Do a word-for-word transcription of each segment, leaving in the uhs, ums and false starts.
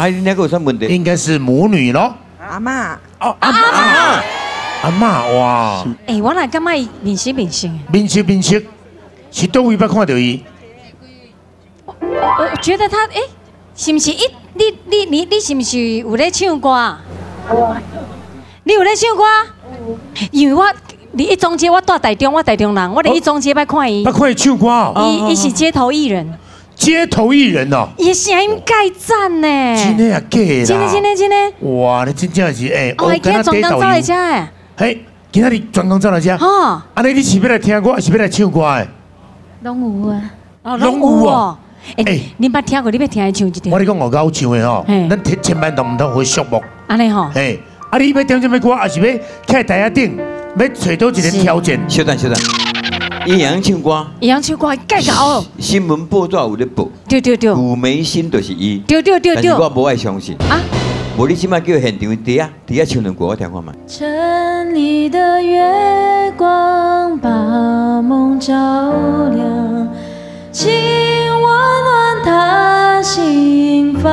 啊，你那个有啥问题？ 应该是母女咯。 阿嬷。 哦，阿嬷。阿嬷哇！ 哎，我来感觉伊面色面色。 面色面色，是倒位捌看到伊？ 我觉得他哎，是不是一你你你你是不是有在唱歌？你有在唱歌？因为我你一中街，我住台中，我台中人，我伫一中街捌看伊。 捌看伊唱歌哦。 伊伊是街头艺人。 街头艺人哦。 伊声音盖赞呢。 真的啊，假啦。 真的真的真的。 哇，你真正是哎， 哦，今日专工走来遮诶。 嘿，今仔日专工走来遮。哦。安尼你是要来听歌，还是要来唱歌诶？ 拢有啊。 哦，拢有哦。哎，你捌听过？你要听伊唱一段？ 我你讲我搞唱的吼，咱千千万都唔通会寂寞。 安尼吼。 嘿，啊你要点什么歌，还是要徛台下顶，要找到一个条件？ 小等小等，伊样唱歌， 伊样唱歌介搞。 新闻报纸有咧报。 对对对。 古梅心就是伊。 对对对对。 但是我无爱相信。啊。无你即摆叫现场底下底下唱两句，我听看嘛。 城里的月光把梦照亮，请温暖他心房。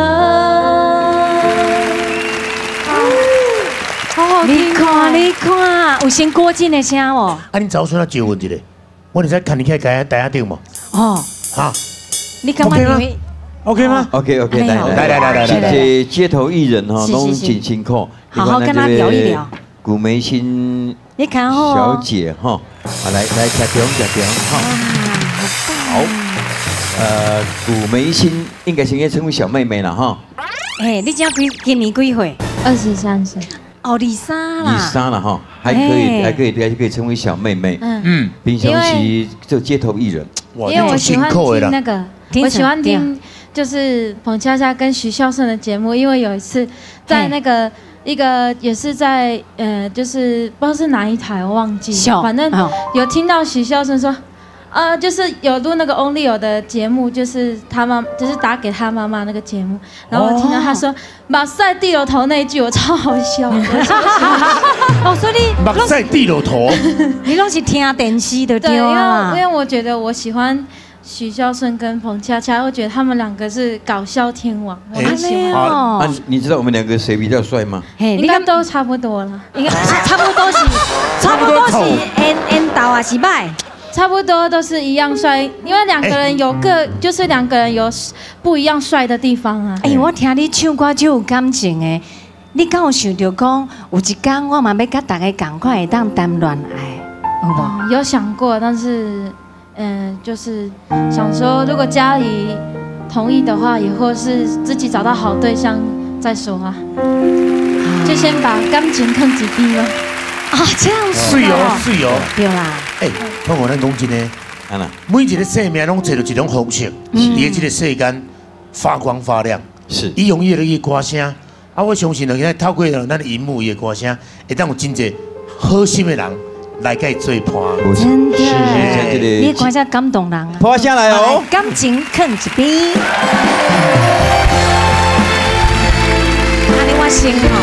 你看你看，有先郭靖的声哦。 啊，你早选啊招阮一个，我你在看你开台台下顶无？哦。哈。 你感觉你会？ OK 吗 ？OK OK， 来来来来来，这街头艺人哈，拢真辛苦， 好好跟他聊一聊。 古梅心， 你看哦， 小姐哈，啊来来加点加点哈。好，呃，古梅心应该是应该称为小妹妹了哈。 哎，你今几今年几岁？ 二十三岁。 哦，二三啦。 二三了哈，还可以还可以还可以称为小妹妹。嗯嗯，平常时做街头艺人。 因为我喜欢听那个，我喜欢听。 就是彭恰恰跟徐孝顺的节目，因为有一次在那个一个也是在呃，就是不知道是哪一台，我忘记了，反正有听到徐孝顺说，呃，就是有录那个 Only 有的节目，就是他妈就是打给他妈妈那个节目，然后我听到他说“马赛地楼头”那一句，我超好笑。 哦，所以你马赛地楼头， 你拢是听电视的对啊？ 因为因为我觉得我喜欢。 许孝顺跟彭恰恰，我觉得他们两个是搞笑天王，我很喜欢。 啊，你知道我们两个谁比较帅吗？ 应该都差不多了， 应该差不多是，差不多是 N N 导啊，是歹， 差不多都是一样帅，因为两个人有个，就是两个人有不一样帅的地方啊。 哎，我听你唱歌就有感情诶，你敢有想到讲，有一天我嘛要甲大家共款会当谈恋爱，有无？ 有想过，但是。 嗯，就是想说，如果家里同意的话，也或是自己找到好对象再说啊。就先把感情看几滴了。 啊，这样子。 是哦，是哦。 对啦。 哎，看我咱讲真诶， 安啦， 每一个生命拢找到一种方式，伫个这个世间发光发亮。 是。 伊用伊的伊歌声，啊，我相信了，现在透过咱的荧幕伊的歌声，会当有真侪好心的人。 来甲伊做伴， 真的，你看下感动人啊！ 拍下来哦， 感情啃一边。阿你我先吼，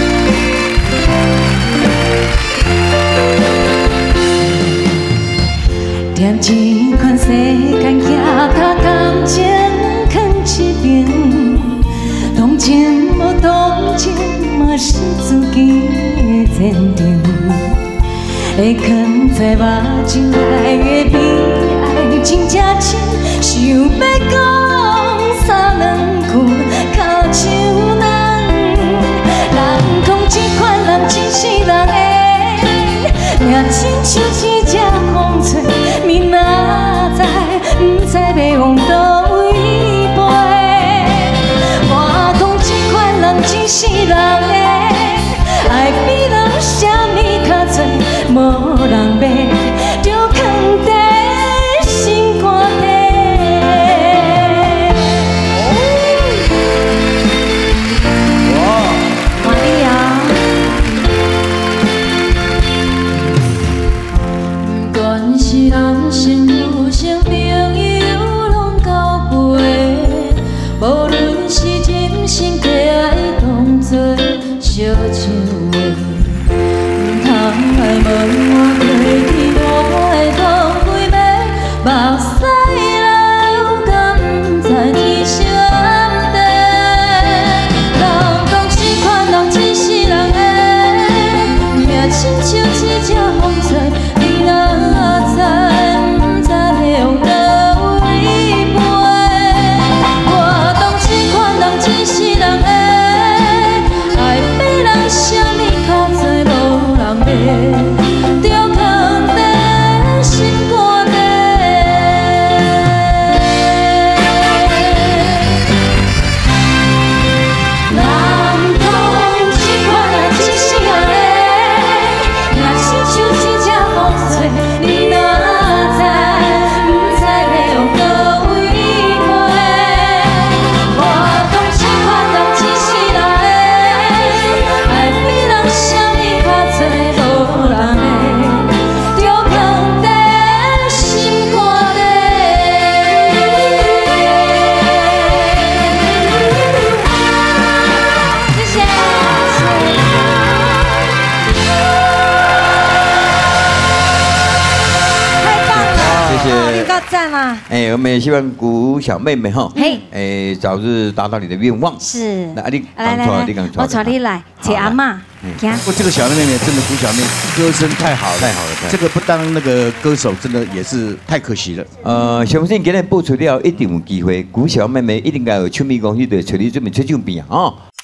点一款世间行，他感情啃一边，同情无同情嘛是自己的坚定。 会藏在目睭内的悲哀，真正深，想要讲三两句，靠手难。人讲这款人真是人的，命亲像一只风吹，明仔载不知要往倒位飞。我讲这款人真是人的，爱比人啥物较多。 无人要，就放在心肝底。哇！换你啊！不管是人生有生朋友拢交陪，无论是真心替爱当作烧酒的。 爱问我过去我会通几暝，目屎流，敢不知天上地。 就放在心肝底。人讲这款啊，一声嘞，若是手指这风吹，你哪知？不知要用倒位过？我讲这款人一世人的，爱比人啥物较多，无人的，就放在心肝底。谢谢。太棒了！ 谢谢你够赞啦！ 哎，我们也希望古小妹妹哈， 嘿哎，早日达到你的愿望。 是。 那啊你来来讲错了， 来你讲，错我了。 带你来，找阿嬷，行。 我这个小妹妹真的古小妹歌声太好了， 太好了太好了这个不当那个歌手真的也是太可惜了。 呃，相信今日播出了，一定有机会。古小妹妹一定该有唱片公司对找你准备出唱片啊！哦